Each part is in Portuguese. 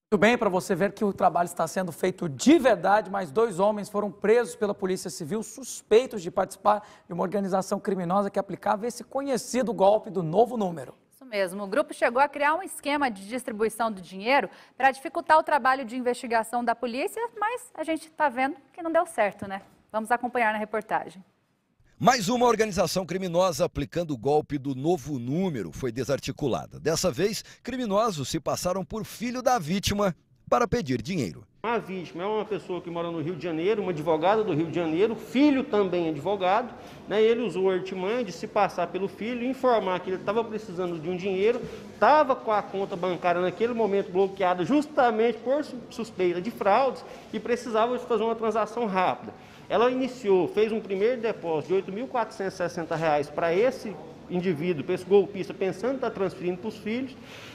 Muito bem, para você ver que o trabalho está sendo feito de verdade, mas 2 homens foram presos pela Polícia Civil suspeitos de participar de uma organização criminosa que aplicava esse conhecido golpe do novo número. Isso mesmo, o grupo chegou a criar um esquema de distribuição do dinheiro para dificultar o trabalho de investigação da polícia, mas a gente está vendo que não deu certo, né? Vamos acompanhar na reportagem. Mais uma organização criminosa aplicando o golpe do novo número foi desarticulada. Dessa vez, criminosos se passaram por filho da vítima para pedir dinheiro. A vítima é uma pessoa que mora no Rio de Janeiro, uma advogada do Rio de Janeiro, filho também advogado, né? Ele usou a artimanha de se passar pelo filho, informar que ele estava precisando de um dinheiro, estava com a conta bancária naquele momento bloqueada justamente por suspeita de fraudes e precisava de fazer uma transação rápida. Ela fez um primeiro depósito de R$ 8.460 para esse indivíduo, para esse golpista, pensando em estar transferindo para os filhos.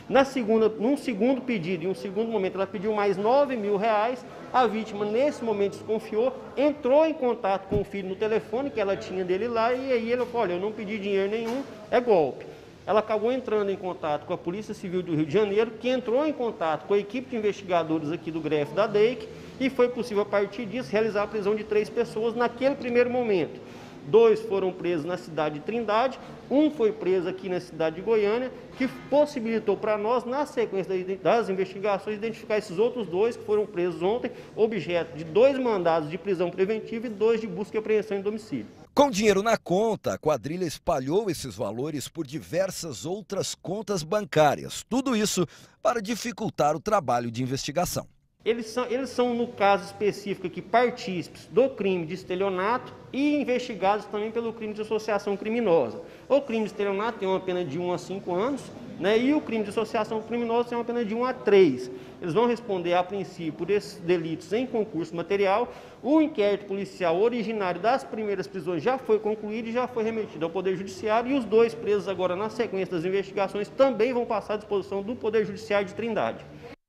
Num segundo pedido, em um segundo momento, ela pediu mais R$ 9.000. A vítima, nesse momento, desconfiou, entrou em contato com o filho no telefone que ela tinha dele lá, e aí ele falou: olha, eu não pedi dinheiro nenhum, é golpe. Ela acabou entrando em contato com a Polícia Civil do Rio de Janeiro, que entrou em contato com a equipe de investigadores aqui do GREF da DEIC, e foi possível, a partir disso, realizar a prisão de 3 pessoas naquele primeiro momento. 2 foram presos na cidade de Trindade, 1 foi preso aqui na cidade de Goiânia, que possibilitou para nós, na sequência das investigações, identificar esses outros 2 que foram presos ontem, objeto de 2 mandados de prisão preventiva e 2 de busca e apreensão em domicílio. Com dinheiro na conta, a quadrilha espalhou esses valores por diversas outras contas bancárias. Tudo isso para dificultar o trabalho de investigação. Eles são, no caso específico aqui, partícipes do crime de estelionato e investigados também pelo crime de associação criminosa. O crime de estelionato tem uma pena de 1 a 5 anos, né, e o crime de associação criminosa tem uma pena de 1 a 3. Eles vão responder, a princípio, por esses delitos em concurso material. O inquérito policial originário das primeiras prisões já foi concluído e já foi remetido ao Poder Judiciário, e os 2 presos agora, na sequência das investigações, também vão passar à disposição do Poder Judiciário de Trindade.